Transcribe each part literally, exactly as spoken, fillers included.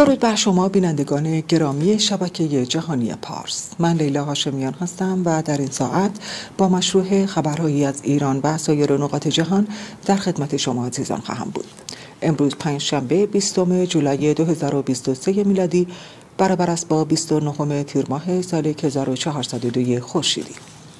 درود بر شما بینندگان گرامی شبکه جهانی پارس. من لیلا هاشمیان هستم و در این ساعت با مشروع خبرهایی از ایران و سایر نقاط جهان در خدمت شما عزیزان خواهم بود. امروز پنجشنبه بیستم جولای دو هزار و بیست و سه میلادی برابر است با بیست و نهم تیر ماه سال هزار و چهارصد و دو خورشیدی.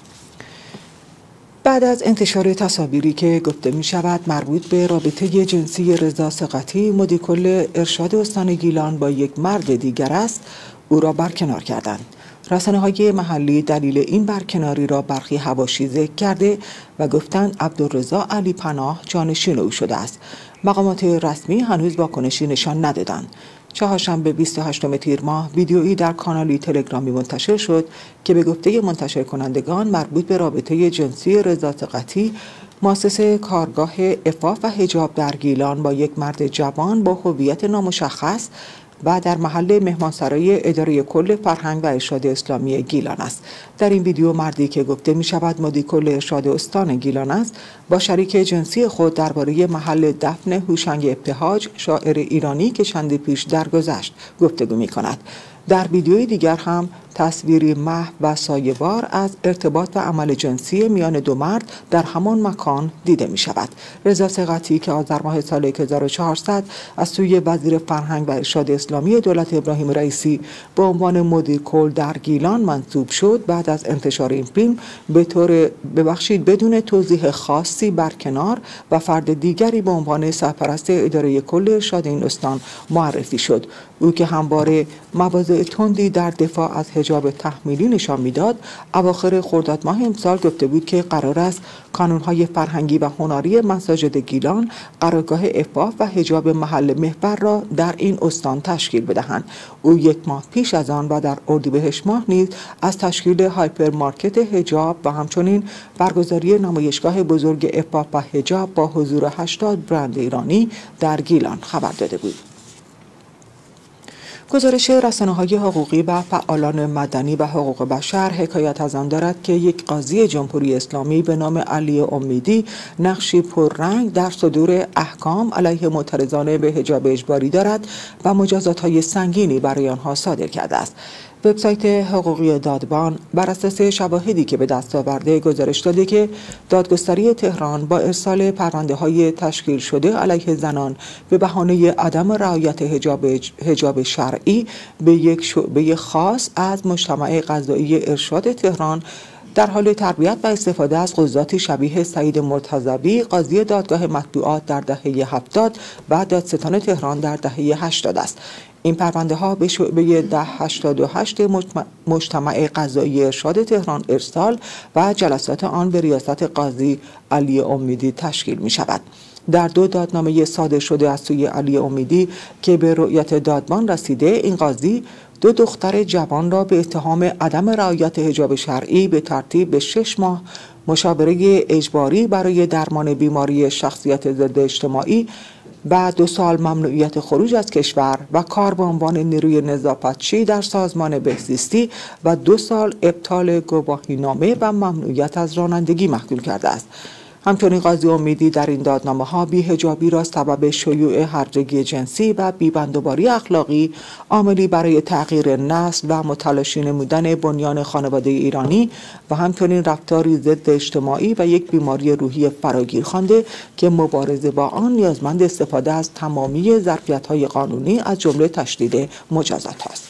بعد از انتشار تصاویری که گفته می شود مربوط به رابطه جنسی رضا ثقتی مدیرکل ارشاد استان گیلان با یک مرد دیگر است، او را برکنار کردند. رسانه‌های محلی دلیل این برکناری را برخی حواشی ذکر کرده و گفتند عبدالرضا علی پناه جانشین او شده است. مقامات رسمی هنوز واکنشی نشان ندادند. چهارشنبه بیست و هشتم تیر ماه ویدیویی در کانالی تلگرامی منتشر شد که به گفته منتشر کنندگان مربوط به رابطه جنسی رضا ثقتی مؤسس کارگاه عفاف و حجاب در گیلان با یک مرد جوان با هویت نامشخص و در محل مهمانسرای اداره کل فرهنگ و ارشاد اسلامی گیلان است. در این ویدیو مردی که گفته می شود مدیر کل ارشاد استان گیلان است با شریک جنسی خود درباره محل دفن هوشنگ ابتهاج شاعر ایرانی که چندی پیش درگذشت گفتگو می کند. در ویدیوی دیگر هم تصویری محو و سایه‌وار از ارتباط و عمل جنسی میان دو مرد در همان مکان دیده می شود. رضا ثقتی که آذر ماه سال هزار و چهارصد از سوی وزیر فرهنگ و ارشاد اسلامی دولت ابراهیم رئیسی به عنوان مدیر کل در گیلان منصوب شد، بعد از انتشار این فیلم به طور ببخشید بدون توضیح خاصی برکنار و فرد دیگری به عنوان سرپرست اداره کل ارشاد این استان معرفی شد. او که همواره مواضع تندی در دفاع از حجاب تحمیلی نشان میداد، اواخر خرداد ماه امسال گفته بود که قرار است کانونهای فرهنگی و هنری مساجد گیلان قرارگاه عفاف و حجاب محل محور را در این استان تشکیل بدهند. او یک ماه پیش از آن و در اردیبهشت ماه نیز از تشکیل هایپر مارکت حجاب و همچنین برگزاری نمایشگاه بزرگ عفاف و حجاب با حضور هشتاد برند ایرانی در گیلان خبر داده بود. گزارش رسانه‌های حقوقی و فعالان مدنی و حقوق بشر حکایت از آن دارد که یک قاضی جمهوری اسلامی به نام علی امیدی نقشی پررنگ در صدور احکام علیه معترضان به حجاب اجباری دارد و مجازات‌های سنگینی برای آنها صادر کرده است. وبسایت حقوقی دادبان بر اساس شواهدی که به دست آورده گزارش داده که دادگستری تهران با ارسال پرونده‌های تشکیل شده علیه زنان به بهانه عدم رعایت حجاب حجاب شرعی به یک شعبه خاص از مجتمع قضایی ارشاد تهران در حال تربیت و استفاده از قضاتی شبیه سعید مرتضوی قاضی دادگاه مطبوعات در دهه هفتاد و دادستان تهران در دهه هشتاد است. این پرونده ها به شعبه ده هشتاد و هشت مجتمع قضایی ارشاد تهران ارسال و جلسات آن به ریاست قاضی علی امیدی تشکیل می شود. در دو دادنامه صادر شده از سوی علی امیدی که به رؤیت دادبان رسیده، این قاضی دو دختر جوان را به اتهام عدم رعایت حجاب شرعی به ترتیب به شش ماه مشاوره اجباری برای درمان بیماری شخصیت ضد اجتماعی و دو سال ممنوعیت خروج از کشور و کار به عنوان نیروی نظافتچی در سازمان بهزیستی و دو سال ابطال گواهینامه و ممنوعیت از رانندگی محکوم کرده است. همچنین قاضی امیدی در این دادنامه ها بی‌حجابی را سبب شیوع هرجگی جنسی و بی‌بندوباری اخلاقی، عاملی برای تغییر نسل و متلاشی نمودن بنیان خانواده ایرانی و همچنین رفتاری ضد اجتماعی و یک بیماری روحی فراگیر خوانده که مبارزه با آن نیازمند استفاده از تمامی ظرفیت‌های قانونی از جمله تشدید مجازات است.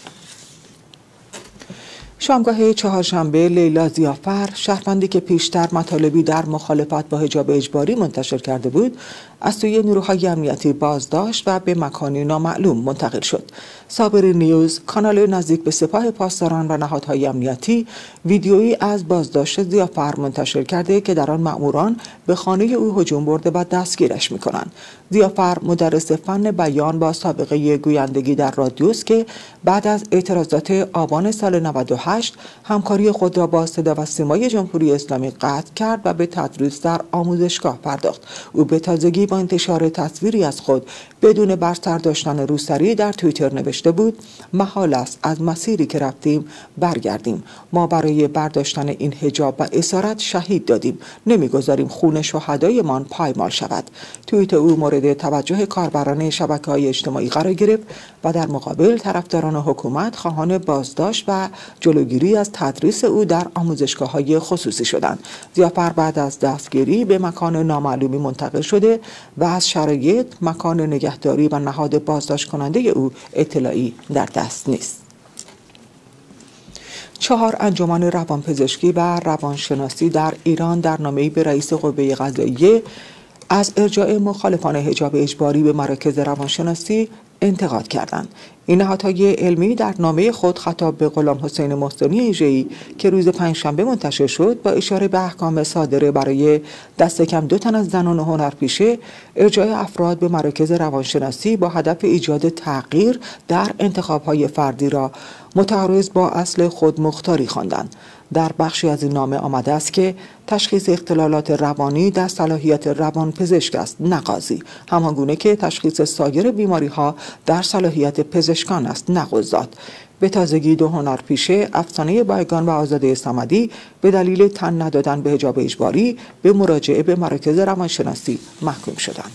شامگاه چهارشنبه لیلا ضیافر، شهروندی که پیشتر مطالبی در مخالفت با حجاب اجباری منتشر کرده بود، از سوی نیروهای امنیتی بازداشت و به مکانی نامعلوم منتقل شد. صابری نیوز، کانال نزدیک به سپاه پاسداران و نهادهای امنیتی، ویدیویی از بازداشت ضیافر منتشر کرده که در آن مأموران به خانه او هجوم برده و دستگیرش می‌کنند. ضیافر مدرس فن بیان با سابقه گویندگی در رادیوست که بعد از اعتراضات آبان سال نود و هشت همکاری خود را با صدا و سیمای جمهوری اسلامی قطع کرد و به تدریس در آموزشگاه پرداخت. او به تازگی با انتشار تصویری از خود بدون بر سر داشتن روسری در توییتر نوشته بود: محال است از مسیری که رفتیم برگردیم. ما برای برداشتن این حجاب و اسارت شهید دادیم. نمیگذاریم خون شهدایمان پایمال شود. توییت او مورد توجه کاربران شبکه‌های اجتماعی قرار گرفت و در مقابل طرفداران حکومت خواهان بازداشت و جلوگیری از تدریس او در آموزشگاه‌های خصوصی شدند. ضیافر بعد از دستگیری به مکان نامعلومی منتقل شده و از شرایط، مکان نگهداری و نهاد بازداشت کننده او اطلاعی در دست نیست. چهار انجمن روانپزشکی و روانشناسی در ایران در نامه‌ای به رئیس قوه قضاییه از ارجاع مخالفان حجاب اجباری به مراکز روانشناسی انتقاد کردند. این نهادهای علمی در نامه خود خطاب به غلام حسین محسنی ایژه‌ای که روز پنجشنبه منتشر شد با اشاره به احکام صادره برای دست کم دو تن از زنان هنرپیشه ارجاع افراد به مراکز روانشناسی با هدف ایجاد تغییر در انتخاب‌های فردی را متعارض با اصل خودمختاری خواندند. در بخشی از این نامه آمده است که تشخیص اختلالات روانی در صلاحیت روانپزشک است، نه قاضی، همانگونه که تشخیص سایر بیماری‌ها در صلاحیت پزشکان است، نه قضات. به تازگی دو هنرپیشه، افسانه بایگان و آزاده صمدی، به دلیل تن ندادن به حجاب اجباری به مراجعه به مراکز روانشناسی محکوم شدند.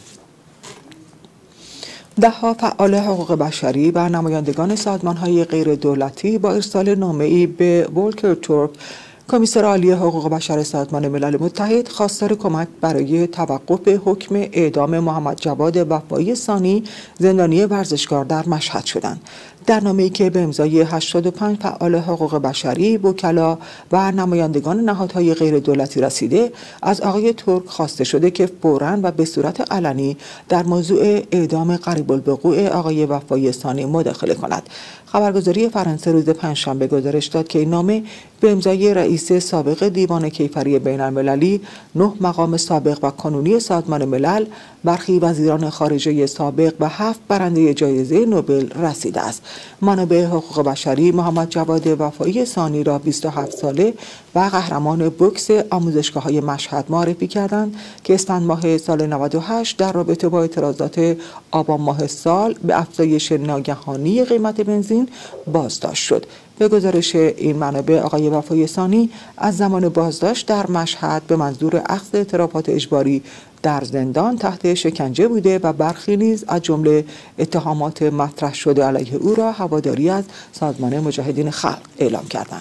ده‌ها فعال حقوق بشری و نمایندگان سازمان‌های غیر دولتی با ارسال نامه‌ای به ولکر تورک، کمیسر عالی حقوق بشر سازمان ملل متحد، خواستار کمک برای توقف حکم اعدام محمد جواد وفایی ثانی، زندانی ورزشکار در مشهد شدند. در نامه‌ای که به امضای هشتاد و پنج فعال حقوق بشری، وکلا و نمایندگان نهادهای غیر دولتی رسیده، از آقای ترک خواسته شده که فوراً و به صورت علنی در موضوع اعدام قریب الوقوع آقای وفایی ثانی مداخله کند. خبرگزاری فرانسه روز پنجشنبه گزارش داد که این نامه به امضای رئیس سابق دیوان کیفری بین‌المللی، نه مقام سابق و کنونی سازمان ملل، برخی وزیران خارجه سابق و هفت برنده جایزه نوبل رسیده است. منابع حقوق بشری محمد جواد وفایی ثانی را بیست و هفت ساله و قهرمان بوکس آموزشگاه‌های مشهد معرفی کردند که اسفند ماه سال نود و هشت در رابطه با اعتراضات آبان ماه سال به افزایش ناگهانی قیمت بنزین بازداشت شد. به گزارش این منابع، آقای وفایی ثانی از زمان بازداشت در مشهد به منظور اخذ اعترافات اجباری در زندان تحت شکنجه بوده و برخی نیز از جمله اتهامات مطرح شده علیه او را هواداری از سازمان مجاهدین خلق اعلام کردند.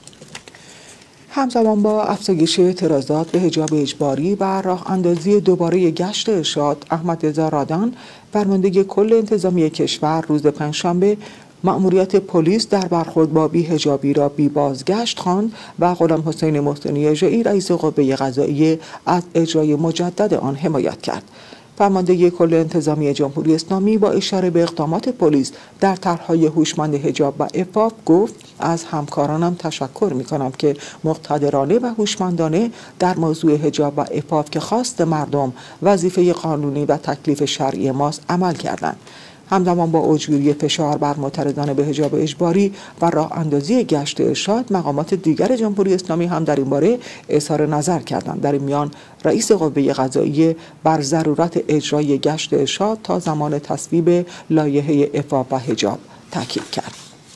همزمان با افزایش اعتراضات به حجاب اجباری و راه اندازی دوباره گشت ارشاد، احمد رضا رادان، فرمانده کل انتظامی کشور، روز پنجشنبه مأموریت پلیس در برخورد با بی‌حجابی را بی بازگشت خواند و غلام حسین محسنی ایژه‌ای، رئیس قوه قضاییه، از اجرای مجدد آن حمایت کرد. فرمانده کل انتظامی جمهوری اسلامی با اشاره به اقدامات پلیس در طرح‌های هوشمند حجاب و عفاف گفت: از همکارانم تشکر می‌کنم که مقتدرانه و هوشمندانه در موضوع حجاب و عفاف که خواست مردم، وظیفه قانونی و تکلیف شرعی ماست، عمل کردند. همزمان با اوجگیری فشار بر معترضان به حجاب اجباری و راه اندازی گشت ارشاد، مقامات دیگر جمهوری اسلامی هم در این باره اظهار نظر کردند. در این میان رئیس قوه قضاییه بر ضرورت اجرای گشت ارشاد تا زمان تصویب لایحه عفاف و حجاب تاکید کرد.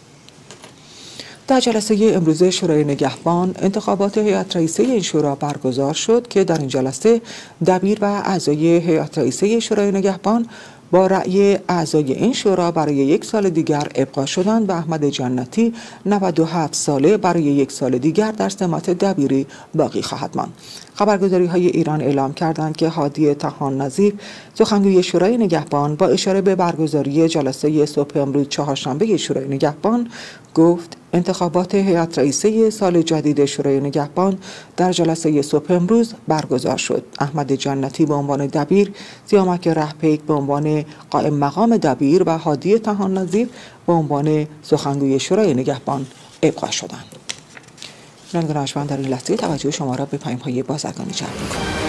در جلسه امروز شورای نگهبان، انتخابات هیئت رئیسه این شورا برگزار شد که در این جلسه دبیر و اعضای هیئت رئیسه شورای نگهبان با رأی اعضای این شورا برای یک سال دیگر ابقا شدند و احمد جنتی، نود و هفت ساله، برای یک سال دیگر در سمت دبیری باقی خواهد ماند. خبرگزاری های ایران اعلام کردند که هادی طحان نظیف، سخنگوی شورای نگهبان، با اشاره به برگزاری جلسه صبح امروز چهارشنبه شورای نگهبان گفت: انتخابات هیئت رئیسه سال جدید شورای نگهبان در جلسه صبح امروز برگزار شد. احمد جنتی به عنوان دبیر، سیامک رهپیک به عنوان قائم مقام دبیر و هادی طحان نظیف به عنوان سخنگوی شورای نگهبان ابقا شدند. من در این لحظه توجه شما را به پیام‌های بازرگانی جلب می‌کنم.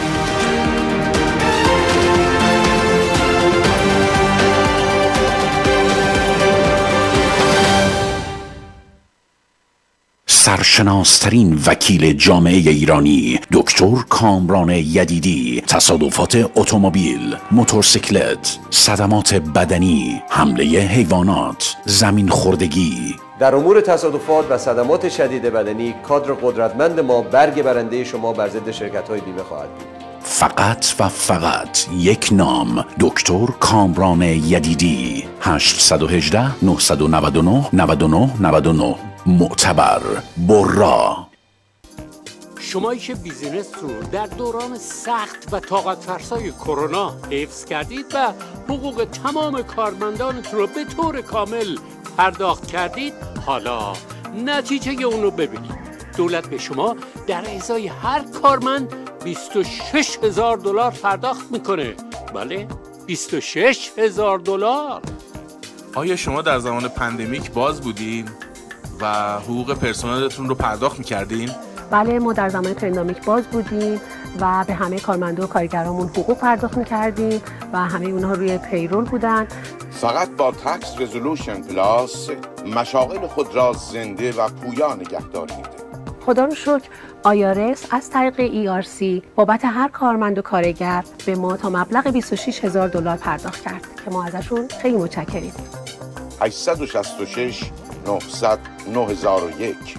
سرشناسترین وکیل جامعه ایرانی دکتر کامران یدیدی، تصادفات اتومبیل، موتورسیکلت، صدمات بدنی، حمله حیوانات، زمین خوردگی. در امور تصادفات و صدمات شدید بدنی کادر قدرتمند ما برگ برنده شما بر ضد شرکت‌های بیمه خواهد بود. فقط و فقط یک نام، دکتر کامران یدیدی. هشت یک هشت نه نه نه نه نه نه نه. معتبر، برا. شمایی که بیزینس رو در دوران سخت و طاقت فرسای کرونا حفظ کردید و حقوق تمام کارمندانتون رو به طور کامل پرداخت کردید، حالا نتیجه اون رو ببینید. دولت به شما در ازای هر کارمند بیست و شش هزار دلار پرداخت میکنه. بله، بیست و شش هزار دلار. آیا شما در زمان پندمیک باز بودین و حقوق پرسنلتون رو پرداخت میکردین؟ بله، ما در زمان پندمیک باز بودیم و به همه کارمندا و کارگرامون حقوق پرداخت میکردیم و همه اونها روی پیرول بودن. فقط با تکس رزولوشن پلاس مشاغل خود را زنده و پویا نگهداری میده. خدا رو شکر آیارس از طریق ای آر سی بابت هر کارمند و کارگر به ما تا مبلغ بیست و شش هزار دلار پرداخت کرد که ما ازشون خیلی متشکریم. هشت شش شش نه صفر صفر نه هزار و یک.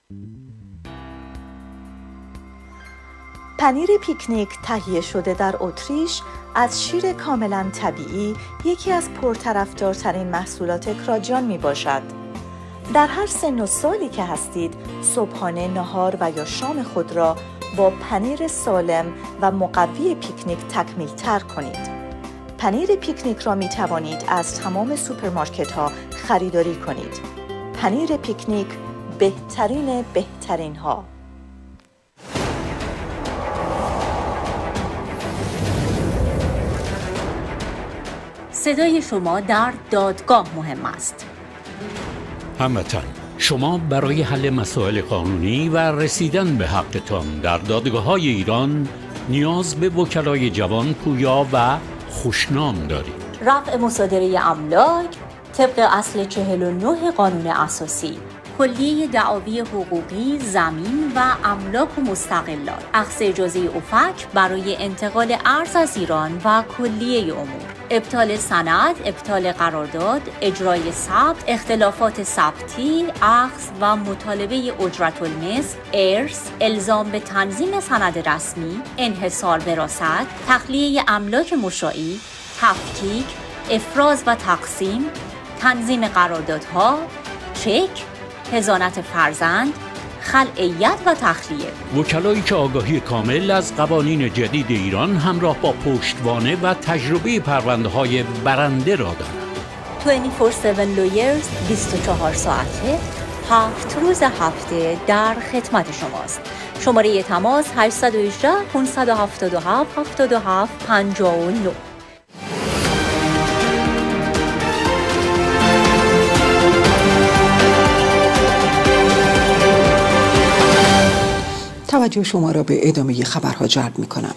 پنیر پیکنیک تهیه شده در اتریش از شیر کاملا طبیعی یکی از پرطرفدارترین محصولات کراجیان می باشد. در هر سن و سالی که هستید، صبحانه، نهار و یا شام خود را با پنیر سالم و مقوی پیکنیک تکمیل تر کنید. پنیر پیکنیک را می توانید از تمام سوپرمارکت ها خریداری کنید. پنیر پیکنیک، بهترین بهترین ها. صدای شما در دادگاه مهم است. هموطن، شما برای حل مسائل قانونی و رسیدن به حقتان در دادگاه‌های ایران نیاز به وکلای جوان، پویا و خوشنام دارید. رفع مصادره املاک طبق اصل چهل و نه قانون اساسی، کلیه دعاوی حقوقی، زمین و املاک و مستقلات، اخذ اجازه افک برای انتقال ارز از ایران و کلیه امور، ابطال سند، ابطال قرارداد، اجرای ثبت، اختلافات ثبتی، اخذ و مطالبه اجرت المثل، ارث، الزام به تنظیم سند رسمی، انحصار وراثت، تخلیه املاک مشاعی، تفکیک، افراز و تقسیم، تنظیم قراردادها، چک، حضانت فرزند، خلعیت و تخلیه. وکلایی که آگاهی کامل از قوانین جدید ایران همراه با پشتوانه و تجربه پرونده‌های برنده را دارند. بیست و چهار هفت لویرز، بیست و چهار ساعته، هفت روز هفته در خدمت شماست. شماره تماس هشت یک هشت پنج هفت هفت هفت هفت پنج نه. توجه شما را به ادامه خبرها جلب می کنم.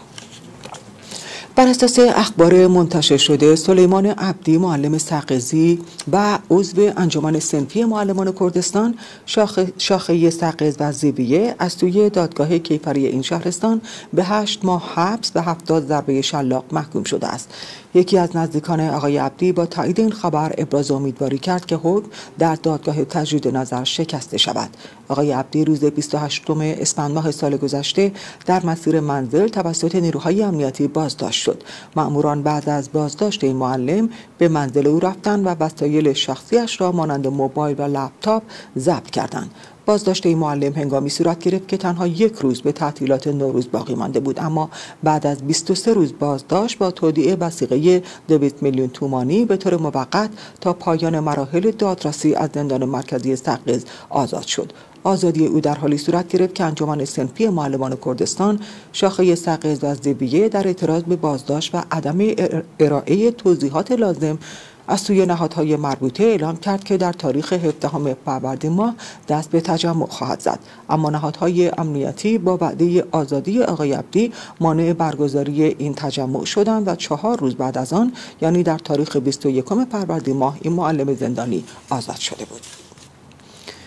بر اساس اخبار منتشر شده، سلیمان عبدی، معلم سقزی و عضو انجمن صنفی معلمان کردستان شاخه, شاخه سقز و زیویه از سوی دادگاه کیفری این شهرستان به هشت ماه حبس و هفتاد ضربه شلاق محکوم شده است. یکی از نزدیکان آقای عبدی با تایید این خبر ابراز امیدواری کرد که حکم در دادگاه تجدید نظر شکسته شود. آقای عبدی روز بیست و هشتم اسفند ماه سال گذشته در مسیر منزل توسط نیروهای امنیتی بازداشت شد. مأموران بعد از بازداشت این معلم به منزل او رفتند و وسایل شخصیش را مانند موبایل و لپتاپ ضبط کردند. بازداشت این معلم هنگامی صورت گرفت که تنها یک روز به تعطیلات نوروز باقی مانده بود، اما بعد از بیست و سه روز بازداشت با تودیع وثیقه دویست میلیون تومانی به طور موقت تا پایان مراحل دادرسی از زندان مرکزی سقز آزاد شد. آزادی او در حالی صورت گرفت که انجمن صنفی معلمان کردستان شاخه سقز و زیویه در اعتراض به بازداشت و عدم ارائه توضیحات لازم از سوی نهادهای مربوطه اعلام کرد که در تاریخ هفدهم فروردین ماه دست به تجمع خواهد زد، اما نهادهای امنیتی با وعده آزادی آقای عبدی مانع برگزاری این تجمع شدند و چهار روز بعد از آن، یعنی در تاریخ بیست و یکم فروردین ماه، این معلم زندانی آزاد شده بود.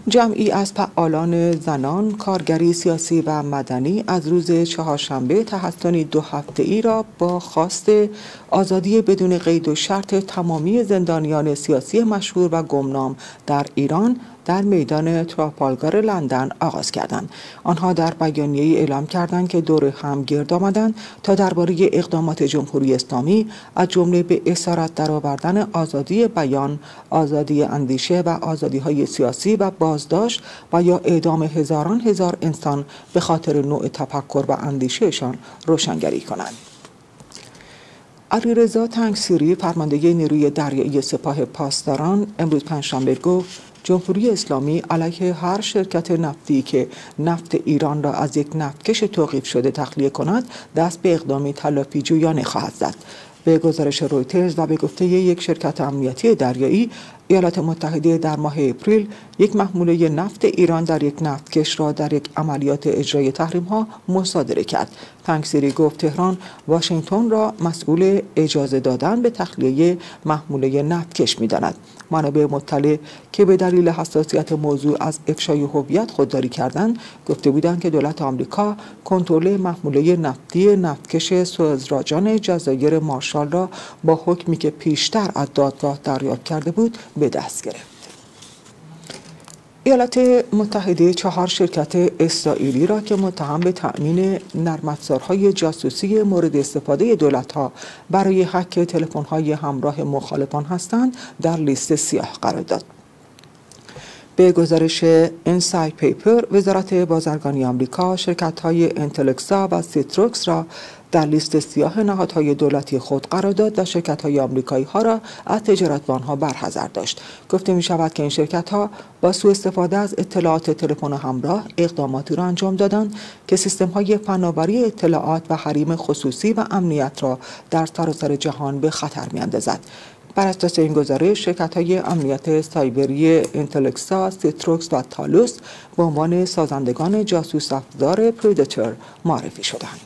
جمعی از فعالان زنان، کارگری سیاسی و مدنی از روز چهارشنبه تحصنی دو هفته‌ای را با خواست آزادی بدون قید و شرط تمامی زندانیان سیاسی مشهور و گمنام در ایران در میدان ترافالگار لندن آغاز کردند. آنها در بیانیه‌ای اعلام کردند که دور هم گرد آمدند تا درباره اقدامات جمهوری اسلامی از جمله به اسارت درآوردن آزادی بیان، آزادی اندیشه و آزادی‌های سیاسی و بازداشت و یا اعدام هزاران هزار انسان به خاطر نوع تفکر و اندیشهشان روشنگری کنند. علیرضا تنگسیری، فرمانده نیروی دریایی سپاه پاسداران، امروز پنجشنبه گفت جمهوری اسلامی علیه هر شرکت نفتی که نفت ایران را از یک نفتکش توقیف شده تخلیه کند دست به اقدامی تلافی جویانه خواهد زد. به گزارش رویترز و به گفته یک شرکت امنیتی دریایی، ایالات متحده در ماه اپریل یک محموله نفت ایران در یک نفتکش را در یک عملیات اجرای تحریم‌ها مصادره کرد. تنگسیری گفت تهران واشنگتن را مسئول اجازه دادن به تخلیه محموله نفتکش می‌داند. منابع مطلع که به دلیل حساسیت موضوع از افشای هویت خودداری کردند، گفته بودند که دولت آمریکا کنترل محموله نفتی نفتکش سوئزراجان جزایر مارشال را با حکمی که پیشتر از دادگاه دریافت کرده بود به دست گرفت. ایالات متحده چهار شرکت اسرائیلی را که متهم به تأمین نرم افزارهای جاسوسی مورد استفاده دولت‌ها برای هک تلفن‌های همراه مخالفان هستند در لیست سیاه قرار داد. به گزارش اینساید پیپر، وزارت بازرگانی آمریکا شرکت‌های انتلکسا و سیتروکس را در لیست سیاه نهادهای دولتی خود قرار داد و شرکت‌های آمریکایی ها را از تجارت با آنها برحذر داشت. گفته می شود که این شرکت‌ها با سوء استفاده از اطلاعات تلفن همراه اقداماتی را انجام دادند که سیستم‌های فناوری اطلاعات و حریم خصوصی و امنیت را در سراسر جهان به خطر می‌اندازد. بر اساس این گزارش، شرکت‌های امنیت سایبری انتلکسا، سیتروکس و تالوس به عنوان سازندگان جاسوس افزار پردیتور معرفی شدند.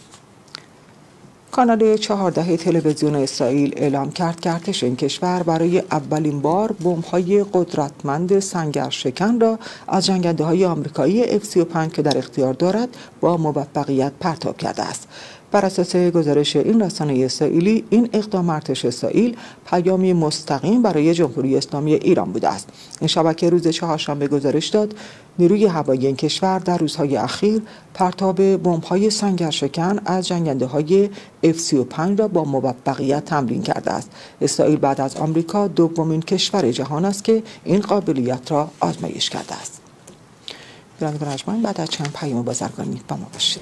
کانال چهارده تلویزیون اسرائیل اعلام کرد که ارتش این کشور برای اولین بار بمب‌های قدرتمند سنگرشکن را از جنگنده‌های آمریکایی اف سی و پنج که در اختیار دارد با موفقیت پرتاب کرده است. بر اساس گزارش این رسانه اسرائیلی، این اقدام ارتش اسرائیل پیامی مستقیم برای جمهوری اسلامی ایران بوده است. این شبکه روز چهارشنبه گزارش داد نیروی هوایی این کشور در روزهای اخیر پرتاب بمب‌های سنگرشکن از جنگنده‌های اف سی و پنج را با موفقیت تمرین کرده است. اسرائیل بعد از آمریکا دومین کشور جهان است که این قابلیت را آزمایش کرده است. بینندگان ارجمند، بعد از چند پیام بازرگانی با ما باشید.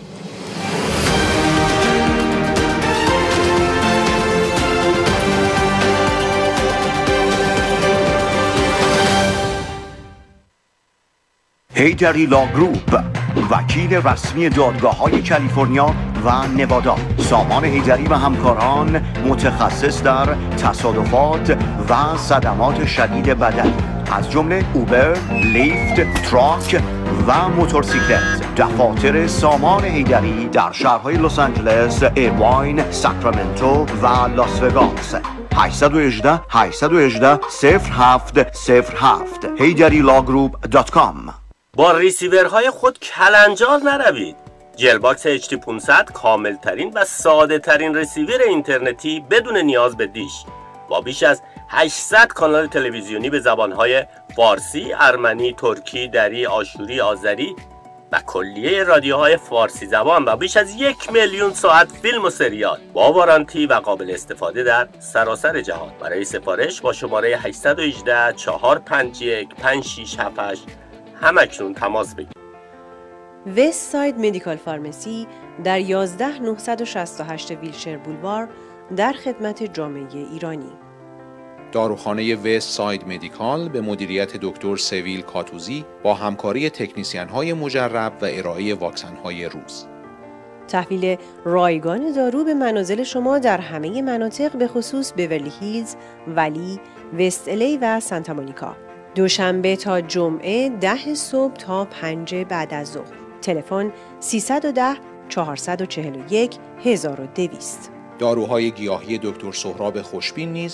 هیدری لا گروپ، وکیل رسمی دادگاه‌های کالیفرنیا و نوادا. سامان هیدری و همکاران متخصص در تصادفات و صدمات شدید بدنی از جمله اوبر، لیفت، تراک و موتورسیکلت. دفاتر سامان هیدری در شهرهای لس آنجلس، ایرواین، ساکرامنتو و لاس وگاس. هشت یک هشت هشت یک هشت صفر هفت صفر هفت هیدری لا گروپ دات کام. با ریسیورهای خود کلنجار نروید. جلباکس اچ تی پانصد کامل ترین و ساده ترین ریسیور اینترنتی بدون نیاز به دیش، با بیش از هشتصد کانال تلویزیونی به زبانهای فارسی، ارمنی، ترکی، دری، آشوری، آذری و کلیه رادیوهای فارسی زبان و بیش از یک میلیون ساعت فیلم و سریال با وارانتی و قابل استفاده در سراسر جهان. برای سفارش با شماره هشت یک هشت چهار پنج یک پنج شش هفت هشت همکنون تماس بگیرید. وست ساید مدیکال فارمسی در یازده هزار نهصد و شصت و هشت ویلشر بولوار در خدمت جامعه ایرانی. داروخانه وست ساید مدیکال به مدیریت دکتر سویل کاتوزی با همکاری تکنیسیان‌های مجرب و ارائه واکسن‌های روز. تحویل رایگان دارو به منازل شما در همه مناطق به خصوص بیورلی هیلز، ولی، وست الی و سانتا مونیکا. دوشنبه تا جمعه ده صبح تا پنج بعد از ظهر. تلفن سیصد و ده چهارصد و چهل و یک هزار و دویست. داروهای گیاهی دکتر سهراب خوشبین نیز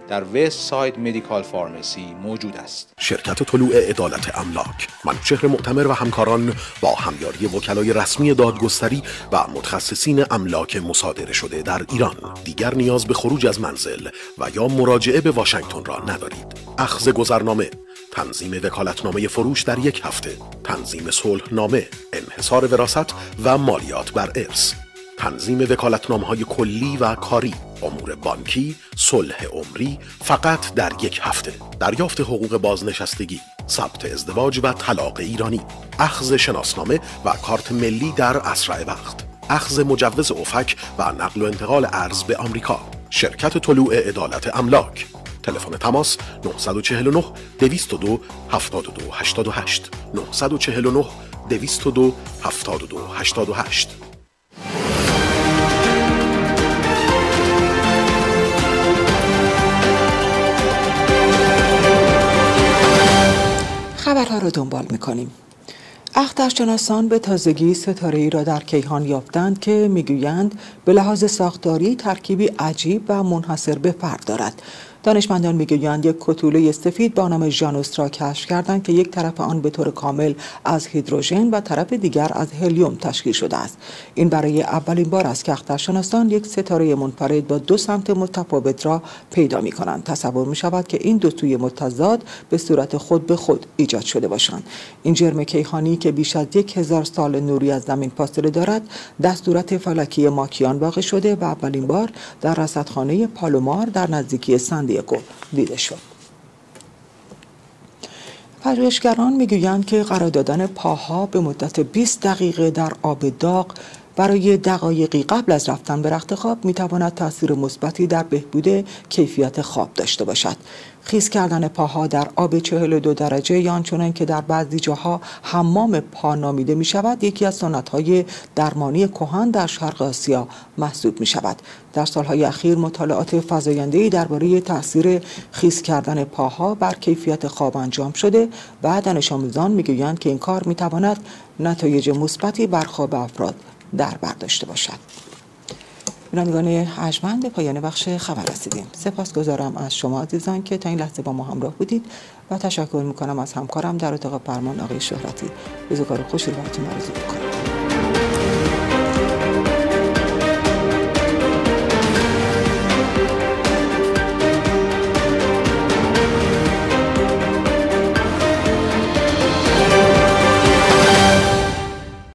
در وست ساید مدیکال فارمسی موجود است. شرکت طلوع عدالت املاک، منوچهر معتمر و همکاران با همیاری وکلای رسمی دادگستری و متخصصین املاک مصادره شده در ایران دیگر نیاز به خروج از منزل و یا مراجعه به واشنگتن را ندارید. اخذ گذرنامه، تنظیم وکالتنامه فروش در یک هفته، تنظیم صلحنامه، انحصار وراثت و مالیات بر ارث، تنظیم وکالتنامه‌های کلی و کاری، امور بانکی، صلح عمری فقط در یک هفته، دریافت حقوق بازنشستگی، ثبت ازدواج و طلاق ایرانی، اخذ شناسنامه و کارت ملی در اسرع وقت، اخذ مجوز افک و نقل و انتقال ارز به آمریکا. شرکت طلوع عدالت املاک. تلفن تماس نه چهار نه دویست و دو هفتاد و دو هشتاد و هشت نه چهار نه دویست و دو هفتاد و دو هشتاد و هشت. خبرها رو دنبال می‌کنیم. اخترشناسان به تازگی ستاره‌ای را در کیهان یافتند که میگویند به لحاظ ساختاری ترکیبی عجیب و منحصر به فرد دارد. دانشمندان میگویند یک کتوله سفید با نام ژانوس را کشف کردند که یک طرف آن به طور کامل از هیدروژن و طرف دیگر از هلیوم تشکیل شده است. این برای اولین بار است که اخترشناسان یک ستاره منفرد با دو سمت متفاوت را پیدا می کنند. تصور می شود که این دو سوی متضاد به صورت خود به خود ایجاد شده باشند. این جرم کیهانی که بیش از یک هزار سال نوری از زمین فاصله دارد در صورت فلکی ماکیان واقع شده و اولین بار در رصدخانه پالومار در نزدیکی سن دیده شد. پژوهشگران میگویند که قرار دادن پاها به مدت بیست دقیقه در آب داغ برای دقایقی قبل از رفتن به رخت خواب میتواند تاثیر مثبتی در بهبود کیفیت خواب داشته باشد. خیس کردن پاها در آب چهل و دو درجه یا آنچنان که در بعضی جاها حمام پا نامیده می شود یکی از سنت‌های درمانی کهن در شرق آسیا محسوب می شود. در سالهای اخیر مطالعات فزاینده‌ای درباره تاثیر خیس کردن پاها بر کیفیت خواب انجام شده و دانش آموزان می‌گویند که این کار می‌تواند نتایج مثبتی بر خواب افراد در بر داشته باشد. بینندگان ارجمند به پایان بخش خبر رسیدیم. سپاسگزارم از شما عزیزان که تا این لحظه با ما همراه بودید و تشکر میکنم از همکارم در اتاق فرمان آقای شهرتی. روزگار خوشی رو براتون آرزو میکنم.